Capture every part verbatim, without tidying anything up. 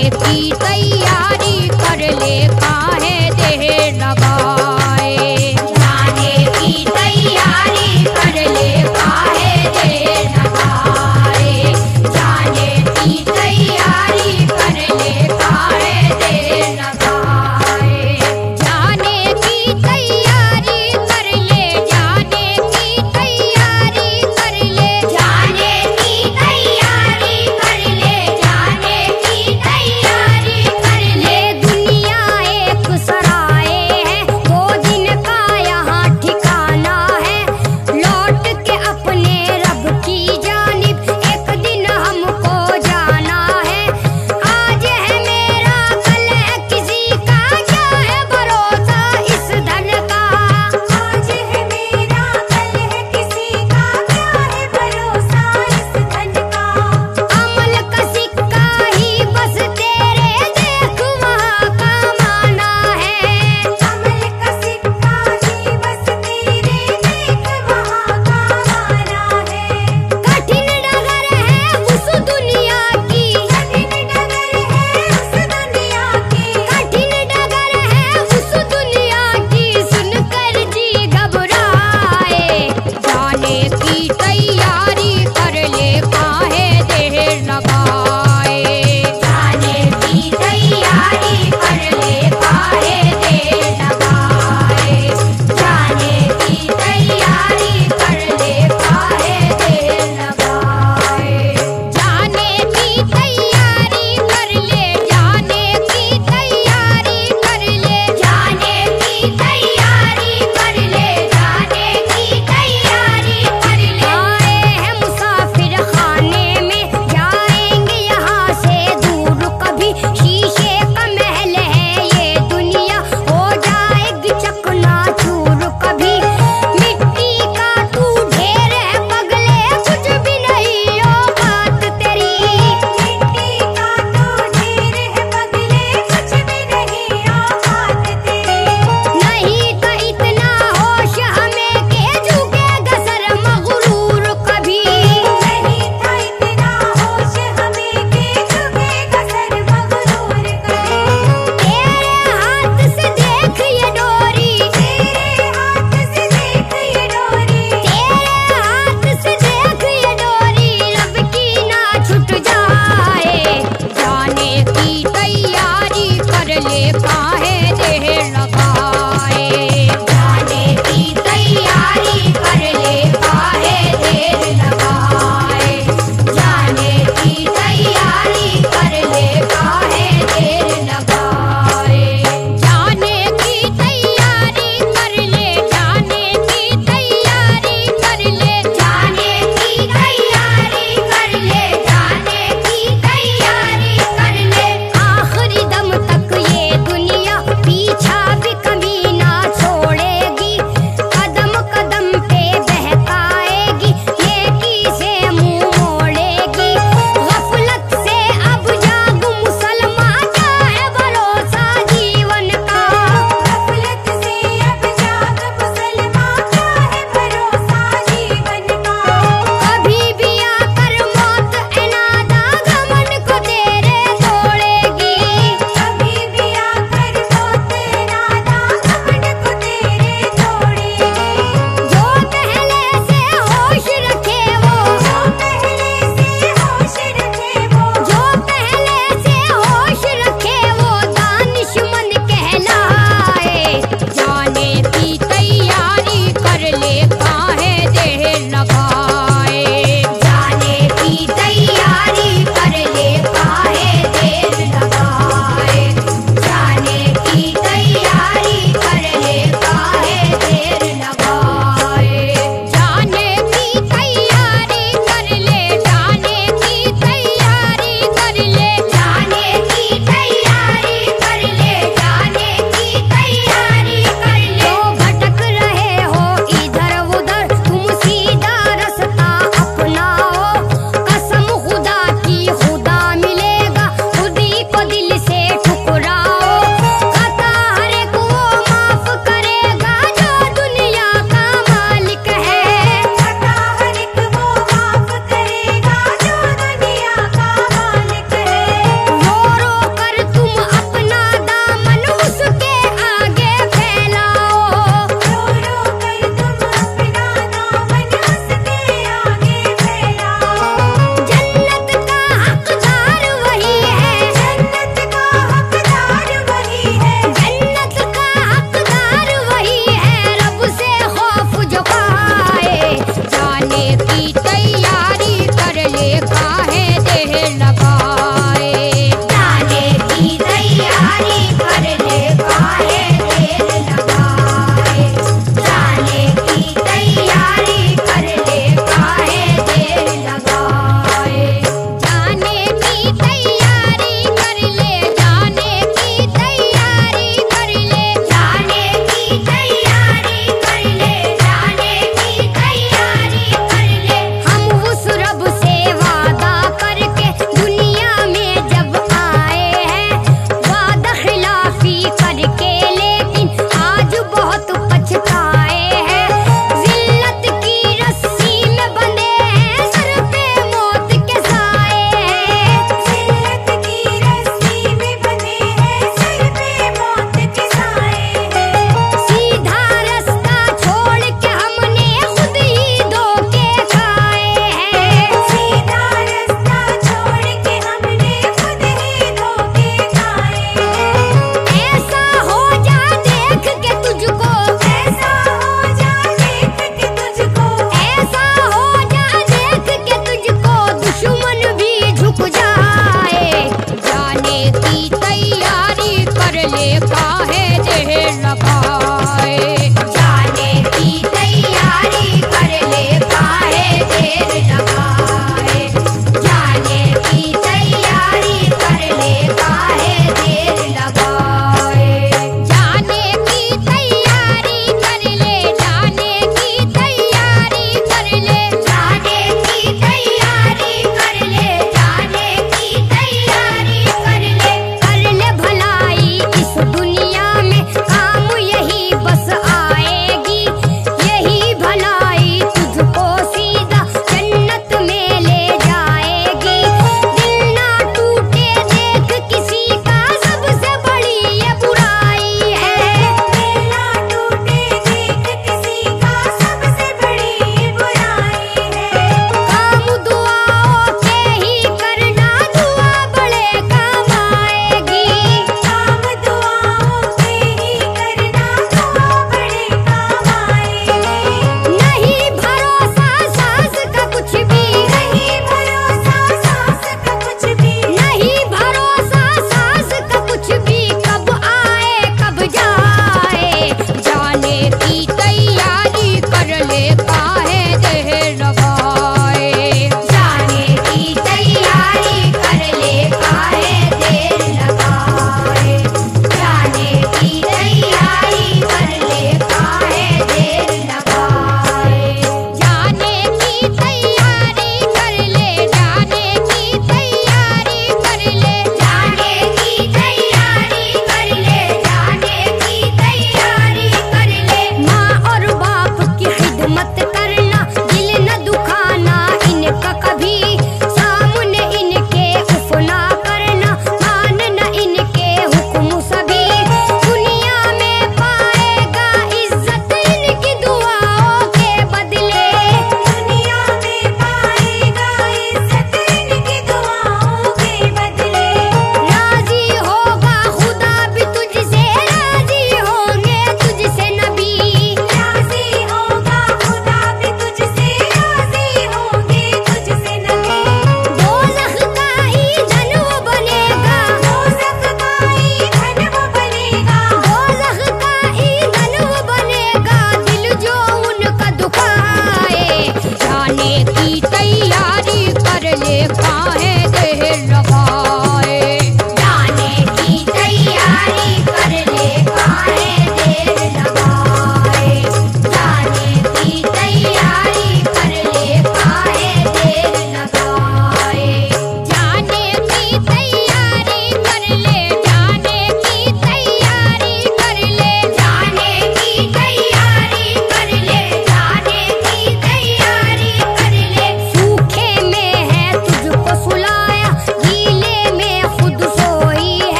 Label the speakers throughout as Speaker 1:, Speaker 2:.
Speaker 1: की तैयारी कर ले काहे देर लगाए। जाने की तैयारी कर ले काहे देर लगाए। जाने की तैयारी कर ले काहे देर लगाए। जाने की तैयारी कर ले। जाने की तैयारी कर ले। जाने की तैयारी कर ले। जाने की तैयारी कर ले। दुनिया एक सराय है, दो दिन का यहाँ ठिकाना है। लौट के अपने रब की जानिब एक दिन हमको जाना है। आज है मेरा कल है किसी का, क्या है भरोसा इस धन का। आज है मेरा कल है किसी का, क्या है भरोसा इस धन का। अमल का सिक्का ही बस तेरे, देख वहाँ का माना है। अमल का सिक्का ही बस तेरे, देख वहाँ का माना है। कठिन डगर है उस दुनिया की। कठिन डगर है उस दुनिया की। कठिन डगर है उस दुनिया की। सुनकर जी घबराए। जाने की तैयारी कर ले काहे देर लगाए। जाने की तैयारी कर ले काहे देर लगाए। जाने की तैयारी कर ले काहे देर लगाए। जाने की तैयारी कर ले। जाने की तैयारी कर ले। जाने की तैयारी कर ले। जाने की तैयारी कर ले। आए हैं मुसाफिर खाने में, जाएंगे यहाँ से दूर कभी। शीशे का महल है ये दुनिया, हो जाएगी चकनाचूर कभी। मिट्टी का तू ढेर है पगले, कुछ भी नहीं औकात तेरी। मिट्टी का तू ढेर है पगले, कुछ भी नहीं औकात तेरी। नहीं था इतना होश हमें के झुकेगा सर मगरूर कभी। नहीं था इतना होश हमें के झुकेगा सर मगरूर कभी। तेरे हाथ से देख ये डोरी। तेरे हाथ से देख ये डोरी। तेरे हाथ से देख ये डोरी, रब की ना छूट जाए। जाने की तैयारी कर ले काहे देर लगाए। जाने की तैयारी कर ले काहे देर लगाए। जाने की तैयारी कर ले काहे देर लगाए। जाने की तैयारी कर ले। जाने की तैयारी कर ले। जाने की तैयारी कर ले। जाने की तैयारी कर ले। आखिरी दम तक ये दुनिया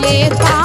Speaker 1: ले का